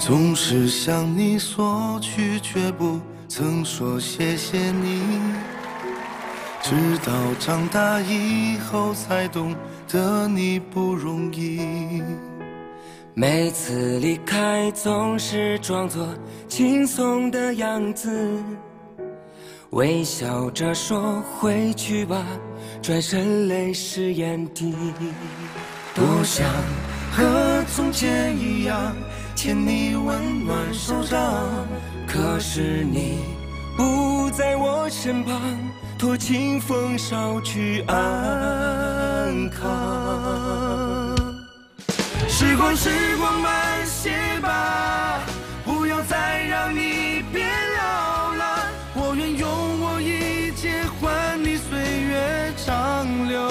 总是向你索取，却不曾说谢谢你。直到长大以后，才懂得你不容易。 每次离开，总是装作轻松的样子，微笑着说回去吧，转身泪湿眼底。 多想和从前一样，牵你温暖手掌， 可是你不在我身旁，托清风捎去安康。 时光慢些吧，不要再让你变老了。我愿用我一切换你岁月长流。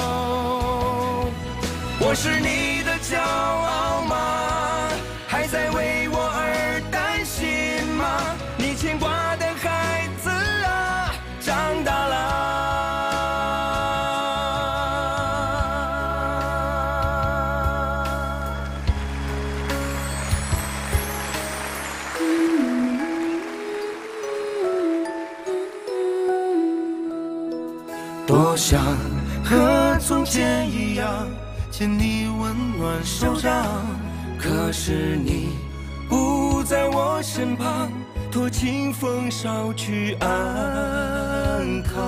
我是你的骄傲吗？还在为我而担心吗？你牵挂的孩子啊，长大了。 多想和从前一样，牵你温暖手掌， 可是你不在我身旁，托清风捎去安康。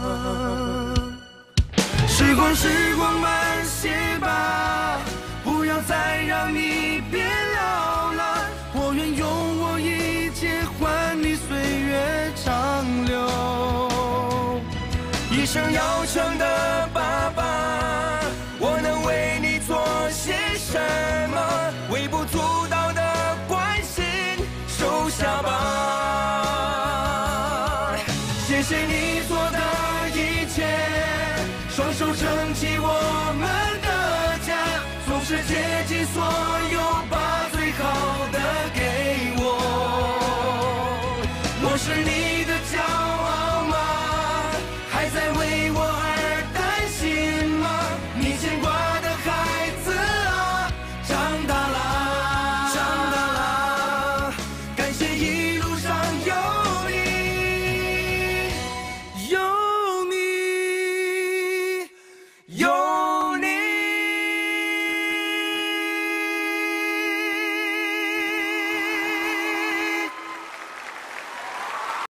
时光慢些吧，不要再让你变老了。我愿用我一切换你岁月长流。 一生要强的爸爸，我能为你做些什么？微不足道的关心，收下吧。谢谢你